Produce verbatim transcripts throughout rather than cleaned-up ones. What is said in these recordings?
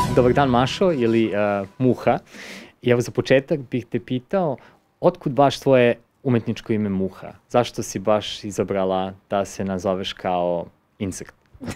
Dobar dan, Mašo, ili uh, Muha. I evo za početak bih te pitao, otkud baš tvoje umetničko ime Muha? Zašto si baš izabrala da se nazoveš kao insekt?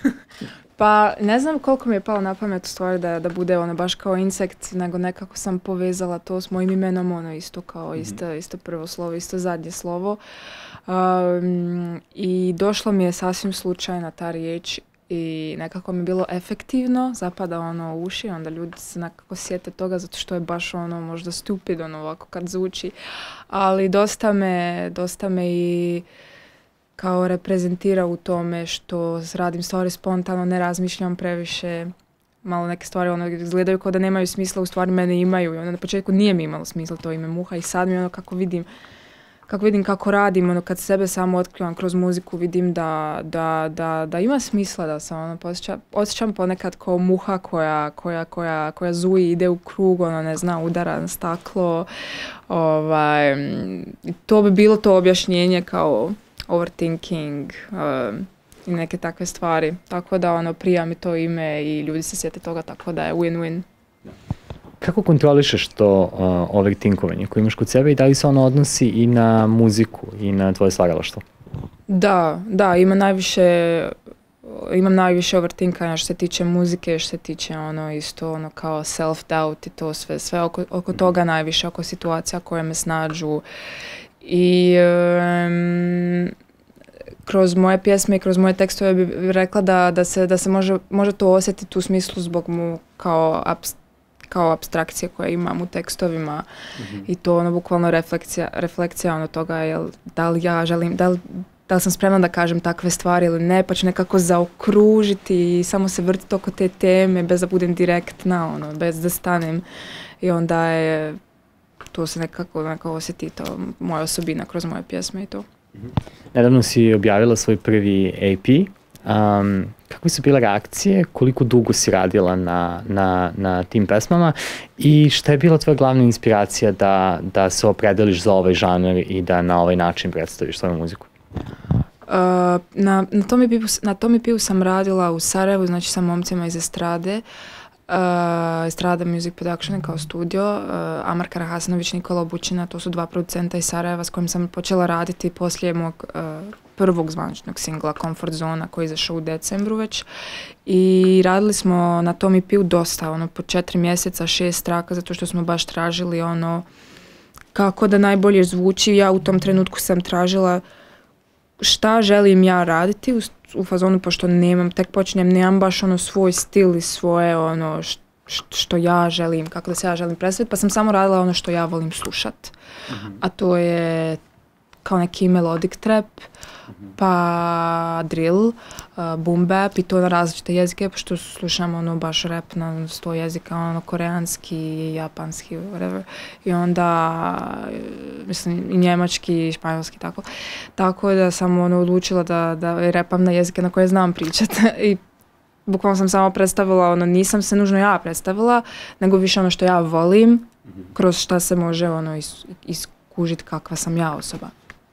Pa ne znam koliko mi je palo na pamet u stvari da, da bude ono baš kao insekt, nego nekako sam povezala to s mojim imenom, ono isto kao mm-hmm. isto, isto prvo slovo, isto zadnje slovo. Um, I došlo mi je sasvim slučajna ta riječ i nekako mi je bilo efektivno, zapada ono u uši, onda ljudi se nekako sjete toga zato što je baš ono možda stupid ono ovako kad zvuči, ali dosta me, dosta me i kao reprezentira u tome što radim stvari spontano, ne razmišljam previše, malo neke stvari ono izgledaju kao da nemaju smisla, u stvari mene imaju i onda na početku nije mi imalo smisla to ime Muha i sad mi ono kako vidim kako vidim kako radim, ono kad sebe samo otkrivam kroz muziku vidim da, da, da, da ima smisla da sam ono osjećam, osjećam ponekad kao muha koja, koja, koja, koja zuji, ide u krug, ono ne zna, udara na staklo, ovaj, to bi bilo to objašnjenje kao overthinking um, i neke takve stvari. Tako da ono, prija mi to ime i ljudi se sjete toga, tako da je win-win. Kako kontrolišeš to uh, overthinkovanje koje imaš kod sebe i da li se ono odnosi i na muziku i na tvoje stvaralaštvo? Da, da, ima najviše, imam najviše overthinkanja što se tiče muzike, što se tiče ono isto ono kao self-doubt i to sve, sve oko, oko toga najviše, oko situacija koje me snađu. I um, kroz moje pjesme i kroz moje tekstove bih rekla da, da se, da se može, može to osjetiti u smislu zbog mu kao, abst, kao abstrakcije koje imam u tekstovima mm-hmm. i to ono bukvalno refleksija, refleksija ono toga jel, da li ja želim, da li, da li sam spremna da kažem takve stvari ili ne, pa ću nekako zaokružiti i samo se vrtiti oko te teme bez da budem direktna, ono, bez da stanem i onda je to se nekako, nekako osjeti to moja osobina kroz moje pjesme i to. Mm-hmm. Nedavno si objavila svoj prvi A P. Um, kakve su bile reakcije? Koliko dugo si radila na, na, na tim pesmama? I šta je bila tvoja glavna inspiracija da, da se opredeliš za ovaj žanr i da na ovaj način predstaviš svoju muziku? Uh, na, na tom E P-u, na tom E P-u sam radila u Sarajevu, znači sa momcima iz estrade. Uh, Estrada Music Production kao studio, uh, Amar Karahasanović, Nikola Obućina, to su dva producenta iz Sarajeva s kojim sam počela raditi poslije mog uh, prvog zvaničnog singla Comfort Zona koji je izašao u decembru već i radili smo na tom E P-u dosta, ono po četiri mjeseca, šest traka zato što smo baš tražili ono kako da najbolje zvuči. Ja u tom trenutku sam tražila šta želim ja raditi u, u fazonu, pošto nemam, tek počinjem, nemam baš ono svoj stil i svoje ono š, š, što ja želim, kako da se ja želim predstaviti, pa sam samo radila ono što ja volim slušat. Mm-hmm. A to je kao neki melodic trap, mm-hmm. pa drill, uh, boom bap i to na različite jezike, pošto slušam ono baš rap na sto jezika, ono koreanski, japanski, whatever. I onda, mislim, i njemački, i španjolski, tako. Tako da sam ono odlučila da, da repam na jezike na koje znam pričati. I bukvalno sam samo predstavila, ono, nisam se nužno ja predstavila, nego više ono što ja volim, mm-hmm. kroz šta se može ono is, iskužiti kakva sam ja osoba.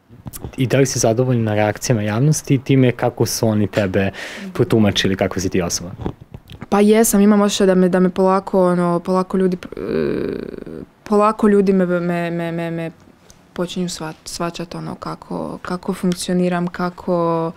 I da li si zadovoljna reakcijama javnosti i time kako su oni tebe protumačili kako si ti osoba? Pa jesam, imam osjećaj da me, da me polako, ono, polako ljudi, polako ljudi me, me, me, me, me počinju sva, svačati ono kako, kako funkcioniram, kako,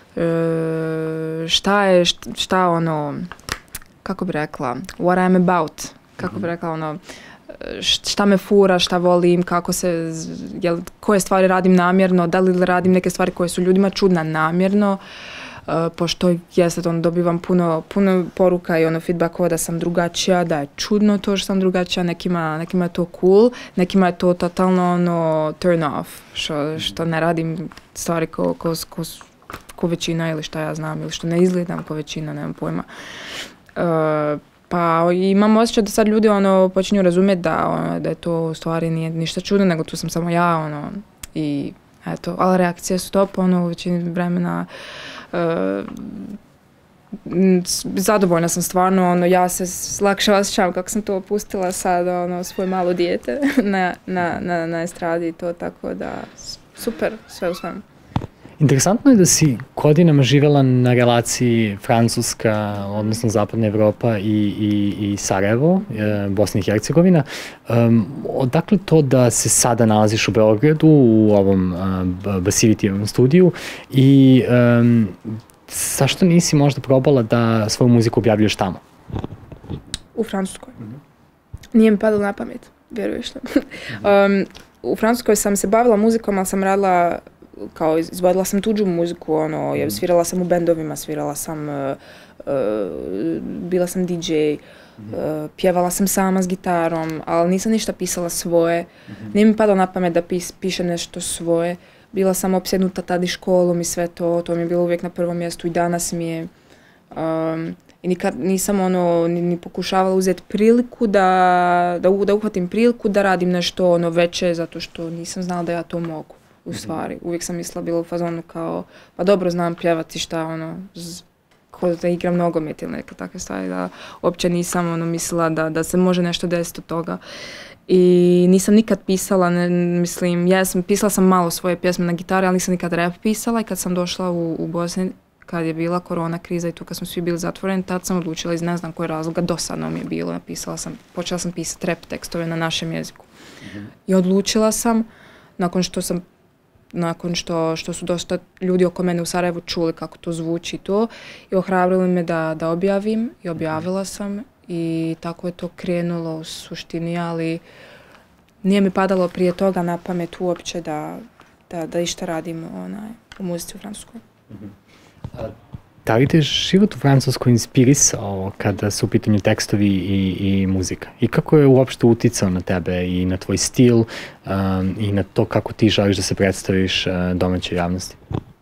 šta je, šta ono, kako bi rekla, what I'm about, kako bi rekla ono, šta me fura, šta volim, kako se, jel, koje stvari radim namjerno, da li radim neke stvari koje su ljudima čudna namjerno, uh, pošto jeste ono, dobivam puno, puno poruka i ono feedbackova da sam drugačija, da je čudno to što sam drugačija, nekima, nekima je to cool, nekima je to totalno ono turn off, što, što ne radim stvari ko, ko, ko, ko većina ili šta ja znam, ili što ne izgledam ko većina, nemam pojma. Uh, Pa imam osjećaj da sad ljudi ono počinju razumjeti da, ono, da je to u stvari nije ništa čudno, nego tu sam samo ja, ono, i eto, ali reakcije su top, ono, u većini vremena uh, zadovoljna sam stvarno, ono, ja se lakše osjećam kako sam to opustila sad, ono, svoje malo dijete na, na, na, na estradi i to, tako da super, sve u svemu. Interesantno je da si godinama živjela na relaciji Francuska, odnosno Zapadna Evropa i, i, i Sarajevo, e, Bosna i Hercegovina. Um, odakle to da se sada nalaziš u Beogradu, u ovom uh, Basivitijevom studiju i um, zašto nisi možda probala da svoju muziku objavljuješ tamo? U Francuskoj. Mm-hmm. Nije mi padalo na pamet, vjeruješ li? um, u Francuskoj sam se bavila muzikom, ali sam radila, kao izvodila sam tuđu muziku, ono, mm-hmm. svirala sam u bendovima, svirala sam, uh, uh, bila sam D J, mm-hmm. uh, pjevala sam sama s gitarom, ali nisam ništa pisala svoje. Mm-hmm. Nije mi padalo na pamet da pis, pišem nešto svoje. Bila sam opsjednuta tada i školom i sve to, to mi je bilo uvijek na prvom mjestu i danas mi je. Um, I nikad nisam ono, ni, ni pokušavala uzeti priliku da, da, da uhvatim priliku da radim nešto ono veće, zato što nisam znala da ja to mogu, u stvari. Uvijek sam mislila bila u fazonu kao, pa dobro znam pjevati šta, ono, z, kao da igram nogomet ili neke takve stvari, da uopće nisam ono, mislila da, da se može nešto desiti od toga. I nisam nikad pisala, ne, mislim, ja sam, pisala sam malo svoje pjesme na gitari, ali nisam nikad rap pisala i kad sam došla u, u Bosni, kad je bila korona kriza i tu kad smo svi bili zatvoreni, tad sam odlučila iz ne znam koje razloga, dosadno mi je bilo, napisala sam, počela sam pisati rap tekstove na našem jeziku. Mm-hmm. I odlučila sam, nakon što sam, nakon što, što su dosta ljudi oko mene u Sarajevu čuli kako to zvuči to, i ohrabrili me da, da objavim i objavila sam i tako je to krenulo u suštini, ali nije mi padalo prije toga na pamet uopće da, da, da išta radim onaj, u muzici u Francuskoj. Mm-hmm. Da li te život u Francuskoj inspirisao kada su u pitanju tekstovi i, i muzika? I kako je uopšte uticao na tebe i na tvoj stil um, i na to kako ti želiš da se predstaviš uh, domaćoj javnosti?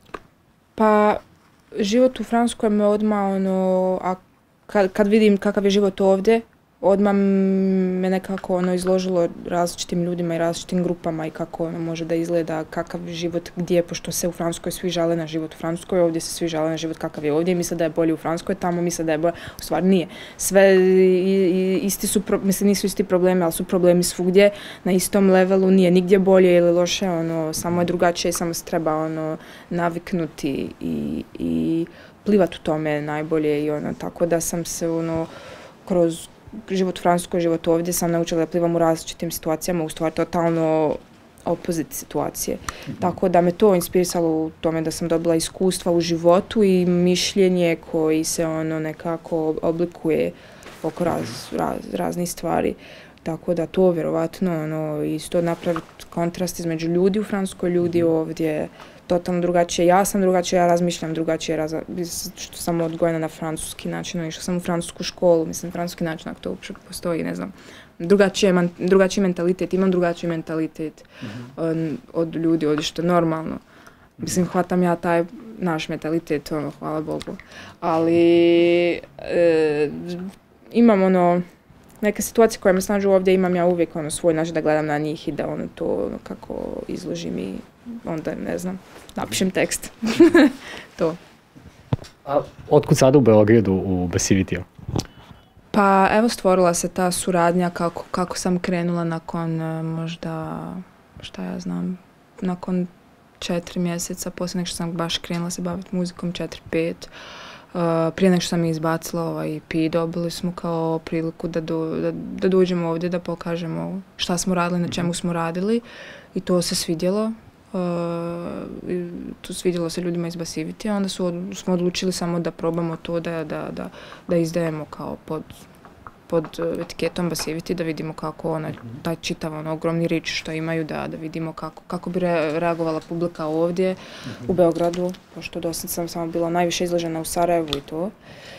Pa, život u Francuskoj me odmah, ono, a kad, kad vidim kakav je život ovdje, odmah me nekako ono izložilo različitim ljudima i različitim grupama i kako ono može da izgleda, kakav život gdje, pošto se u Francuskoj svi žale na život u Francuskoj, ovdje se svi žale na život kakav je ovdje, misle da je bolje u Francuskoj, tamo misle da je bolje, u stvari nije. Sve i, i, isti su, mislim nisu isti problemi, ali su problemi svugdje, na istom levelu, nije nigdje bolje ili loše, ono, samo je drugačije, samo se treba ono naviknuti i, i plivati u tome najbolje i ono, tako da sam se ono kroz život u Francuskoj, život ovdje sam naučila da plivam u različitim situacijama, u stvari totalno opozit situacije. Mm-hmm. Tako da me to inspirisalo u tome da sam dobila iskustva u životu i mišljenje koji se ono nekako oblikuje oko raz, raz, raznih stvari. Tako da to vjerovatno ono, isto napraviti kontrast između ljudi u Francuskoj, ljudi ovdje totalno drugačije. Ja sam drugačije, ja razmišljam drugačije, raz, što sam odgojena na francuski način, išla sam u francusku školu, mislim, francuski način, ako to uopće postoji, ne znam. Drugačije, drugačiji mentalitet, imam drugačiji mentalitet mm-hmm. od, od ljudi ovdje, što je normalno. Mislim, hvatam ja taj naš mentalitet, ono, hvala Bogu. Ali e, imam ono, neke situacije koje me snažu ovdje, imam ja uvijek ono svoj način da gledam na njih i da ono to ono, kako izložim i onda, ne znam, napišem tekst. To. A otkud sada u Beogradu u Basivitiju? Pa evo stvorila se ta suradnja kako, kako sam krenula nakon možda, šta ja znam, nakon četiri mjeseca, poslije nek što sam baš krenula se baviti muzikom, četiri, pet. Uh, prije nek što sam izbacila ovaj E P, dobili smo kao priliku da, do, da, da dođemo ovdje, da pokažemo šta smo radili, na čemu smo radili i to se svidjelo. Uh, to svidjelo se ljudima iz Basivitija, onda su, smo odlučili samo da probamo to da, da, da, da izdajemo kao pod, pod etiketom Basiviti, da vidimo kako ona, taj čitav ono, ogromni rič što imaju, da, da vidimo kako, kako bi re, reagovala publika ovdje u Beogradu, pošto dosta sam samo bila najviše izložena u Sarajevu i to.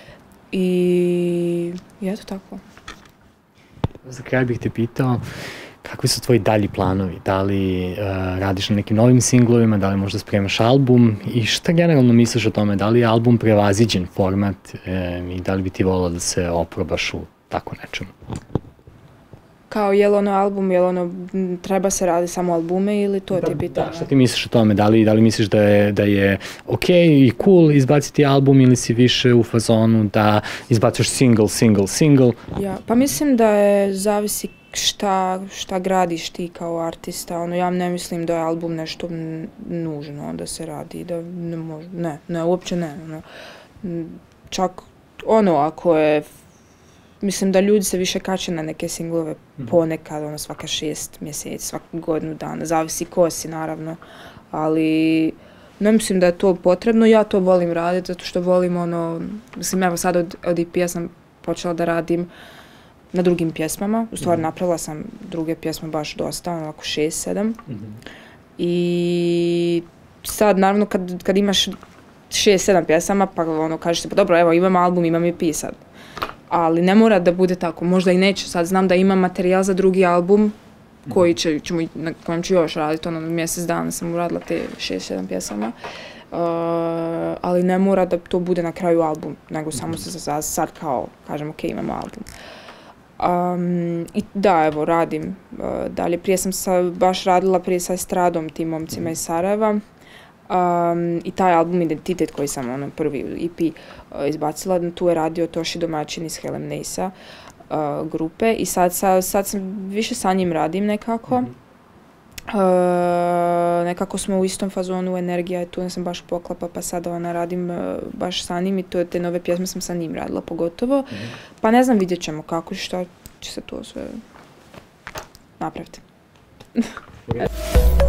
I, i eto tako. Za kraj bih te pitao, kakvi su tvoji dalji planovi? Da li uh, radiš na nekim novim singlovima, da li možda spremaš album i šta generalno misliš o tome? Da li je album prevaziđen format um, i da li bi ti volila da se oprobaš u tako nečemu? Kao je li ono album, je li ono treba se radi samo albume ili to da, ti je pitanje? Da, šta ti misliš o tome? Da li, da li misliš da je, da je ok i cool izbaciti album ili si više u fazonu da izbaciš single, single, single? Ja, pa mislim da je zavisi šta, šta gradiš ti kao artista, ono, ja ne mislim da je album nešto nužno da se radi, da ne može, ne, ne, uopće ne, ono, čak, ono, ako je, mislim da ljudi se više kače na neke singlove ponekad, ono, svaka šest mjeseci, svaku godinu dana, zavisi ko si, naravno, ali ne mislim da je to potrebno, ja to volim raditi, zato što volim, ono, mislim, evo sad od, od E P-a sam počela da radim na drugim pjesmama, u stvari napravila sam druge pjesme baš dosta, onako šest, sedam. Mm-hmm. I sad, naravno, kad, kad imaš šest, sedam pjesama, pa ono, kažeš se, pa dobro, evo, imam album, imam E P sad. Ali ne mora da bude tako, možda i neće, sad znam da imam materijal za drugi album, koji će, ćemo, na kojem ću još raditi, ono, mjesec dana sam uradila te šest, sedam pjesama. Uh, ali ne mora da to bude na kraju album, nego samo se sad, sad kao, kažem, ok, imamo album. Um, I da, evo, radim uh, dalje. Prije sam sa, baš radila prije sa estradom, tim momcima iz Sarajeva. Um, I taj album Identitet koji sam, ono, prvi E P uh, izbacila, tu je radio Toši domaćin iz Helem Neisa uh, grupe i sad, sa, sad sam više sa njim radim nekako. Mm-hmm. Uh, nekako smo u istom fazonu, energija je tu, ne sam baš poklapa, pa sada ona radim uh, baš sa njim i to, te nove pjesme sam sa njim radila pogotovo. Mm-hmm. Pa ne znam, vidjet ćemo kako i šta će se to sve napraviti.